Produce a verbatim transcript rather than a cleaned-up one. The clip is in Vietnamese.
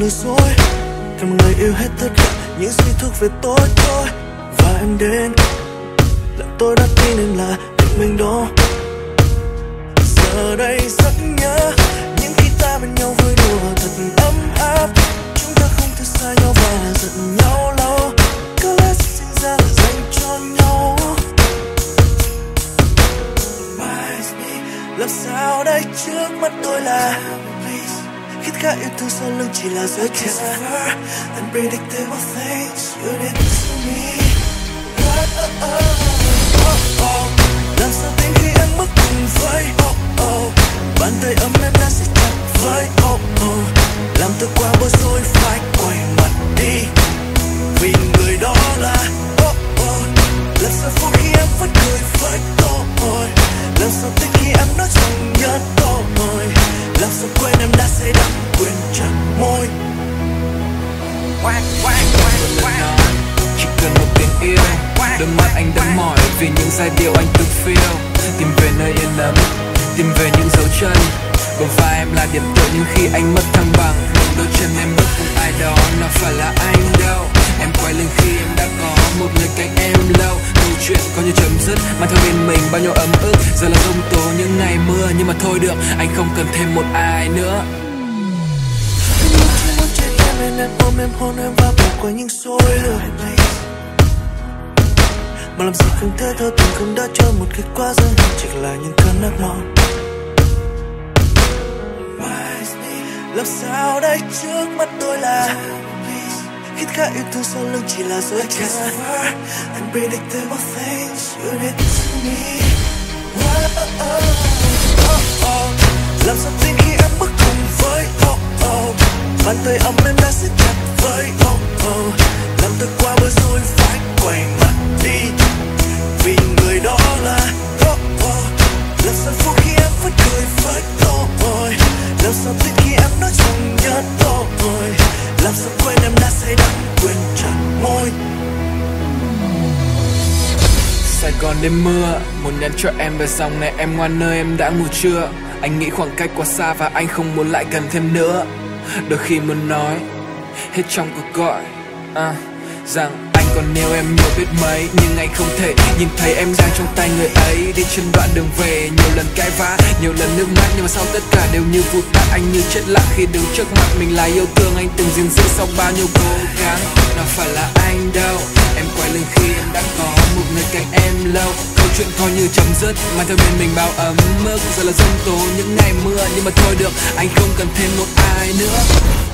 lừa dối. Cần một người yêu hết tất cả những gì thuộc về tôi thôi. Và em đến làm tôi đã tin em là định mình đó. Giờ đây rất nhớ những khi ta bên nhau vui đùa thật ấm áp. Chúng ta không thể xa nhau và giận nhau lâu. Có lẽ sinh ra là dành cho nhau. Làm sao đây trước mắt tôi là khi cả yêu thương sau lưng chỉ là giấc mơ. Unpredictable things you did to me. Oh, oh, oh, oh. Làm sao tin khi em bước cùng với oh, oh. Bàn tay ấm em đã siết chặt với oh, oh. Làm tôi qua bối rối phải quay mặt đi vì người đó là oh, oh. Làm sao phút khi em vẫn cười với tôi. Làm sao tin khi em nói rằng nhớ tôi. Làm sao quên em đã say đắm quên chặt môi. Chỉ cần một tiếng yêu, đôi mắt anh đã mỏi vì những giai điệu anh từng feel. Tìm về nơi yên ấm, tìm về những dấu chân. Bờ vai em là điểm tựa nhưng khi anh mất thăng bằng, đôi chân em bước cùng ai đó, nào phải là anh đâu. Em quay lưng khi em đã có một người cạnh em lâu. Câu chuyện coi như chấm dứt, mang theo bên mình bao nhiêu ấm ức. Giờ là giông tố những ngày mưa, nhưng mà thôi được, anh không cần thêm một ai nữa. Anh chỉ muốn chạy em nên em ôm em hôn em và bỏ qua những dối lừa. Mà làm gì không thể thơ tình không đã cho một kết quả dần chỉ là những cơn ác mộng. Làm sao đây trước mắt tôi là khi cả yêu thương sau lưng chỉ là giấc mơ. Unpredictable things you did to me. Oh, oh, oh, oh. Làm sao tin khi em bước cùng với oh, oh. Bàn tay ấm em đã siết chặt với oh, oh. Làm tôi qua bối rối phải quay mặt đi vì người đó là oh, oh. Làm sao phút khi em vẫn cười với tôi. Làm sao tin khi em nói rằng nhớ tôi. Làm sao quên em đã say đắm quên chặt môi. Sài Gòn đêm mưa, muốn nhắn cho em về dòng này em ngoan ơi em đã ngủ chưa. Anh nghĩ khoảng cách quá xa và anh không muốn lại gần thêm nữa. Đôi khi muốn nói hết trong cuộc gọi à, rằng anh còn yêu em nhiều biết mấy, nhưng anh không thể nhìn thấy em đang trong tay người ấy. Đi trên đoạn đường về nhiều lần cãi vã, nhiều lần nước mắt, nhưng mà sau tất cả đều như vụt tắt. Anh như chết lặng khi đứng trước mặt mình là yêu thương anh từng gìn giữ sau bao nhiêu cố gắng. Nào phải là anh đâu. Em quay lưng khi em đã có một người cạnh em lâu. Câu chuyện coi như chấm dứt, mang theo bên mình bao ấm ức. Giờ là giông tố những ngày mưa, nhưng mà thôi được, anh không cần thêm một ai nữa.